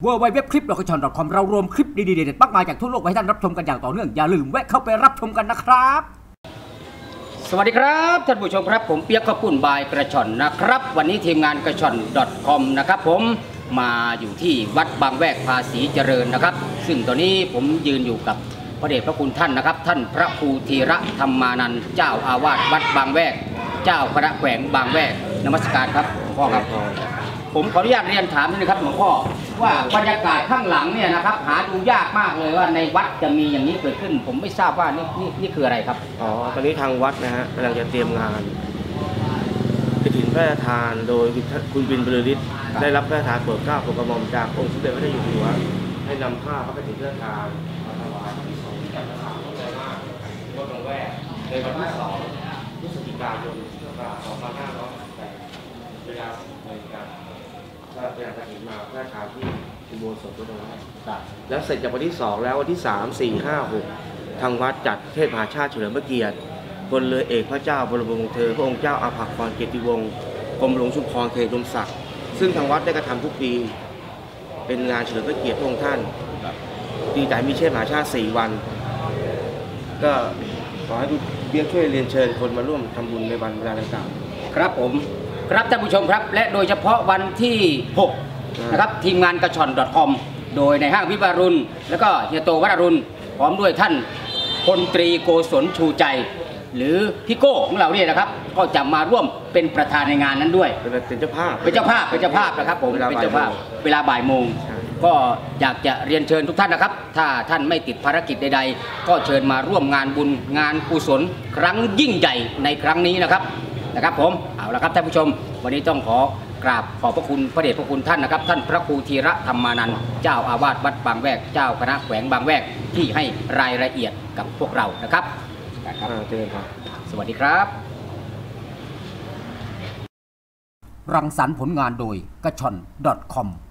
www คลิป .com เรารวมคลิปดีๆเด็ดๆมากมายจากทั่วโลกไว้ให้ท่านรับชมกันอย่างต่อเนื่องอย่าลืมแวะเข้าไปรับชมกันนะครับสวัสดีครับท่านผู้ชมครับผมเปียกข้าวปุ้นบายกระชอนนะครับวันนี้ทีมงานกระชอน .com นะครับผมมาอยู่ที่วัดบางแวกภาษีเจริญนะครับซึ่งตอนนี้ผมยืนอยู่กับพระเดชพระคุณท่านนะครับท่านพระครูธีระธรรมานันท์เจ้าอาวาสวัดบางแวกเจ้าคณะแขวงบางแวกนมัสการครับหลวงพ่อครับผมขออนุญาตเรียนถามนิดนึงครับหลวงพ่อว่าบรรยากาศข้างหลังเนี่ยนะครับหาดูยากมากเลยว่าในวัดจะมีอย่างนี้เกิดขึ้นผมไม่ทราบว่านี่คืออะไรครับตอนนี้ทางวัดนะฮะกำลังจะเตรียมงานกฐินพระราชทานโดยคุณบินบรรลือฤทธิ์ได้รับพระราชทานโปรดเกล้าโปรดกระหม่อมจากองค์สมเด็จพระเจ้าอยู่หัวให้นำผ้าพระกฐินพระราชทานมาถวายที่สงฆ์จัดสร้างพระเจ้ามากวัดบางแวกในวันที่2 พฤศจิกายน 2568 เวลา 10 นาฬิกาก็เป็นกฐินมาพระราชทานที่อุโบสถวัดบางแวกแล้วเสร็จจากวันที่2แล้ววันที่3 4 5 6ทางวัดจัดเทศมหาชาติเฉลิมพระเกียรติพลเรือเอกพระเจ้าบรมวงศ์เธอพระองค์เจ้าอาภากรเกียรติวงศ์กรมหลวงชุมพรเขตอุดมศักดิ์ซึ่งทางวัดได้กระทำทุกปีเป็นงานเฉลิมพระเกียรติพระองค์ท่านดีใจมีเทศมหาชาติ4 วันก็ขอให้ทุกเบี้ยช่วยเรียนเชิญคนมาร่วมทำบุญในวันเวลาดังกล่าวครับผมครับท่านผู้ชมครับและโดยเฉพาะวันที่6นะครับทีมงานกระชอน .com โดยในห้างวิบารุณแล้วก็เฮียโตวัดอรุณพร้อมด้วยท่านพลตรีโกศลชูใจหรือพี่โก้ของเราเนี่ยนะครับก็จะมาร่วมเป็นประธานในงานนั้นด้วยเป็นเจ้าภาพนะครับผมเป็นเจ้าภาพเวลาบ่ายโมงก็อยากจะเรียนเชิญทุกท่านนะครับถ้าท่านไม่ติดภารกิจใดๆก็เชิญมาร่วมงานบุญงานกุศลครั้งยิ่งใหญ่ในครั้งนี้นะครับผมเอาละครับท่านผู้ชมวันนี้ต้องขอกราบขอบพระคุณพระเดชพระคุณท่านนะครับท่านพระครูธีระธรรมานันท์เจ้าอาวาสวัดบางแวกเจ้าคณะแขวงบางแวกที่ให้รายละเอียดกับพวกเรานะครับสวัสดีครับรังสรรค์ผลงานโดยกระชอน .com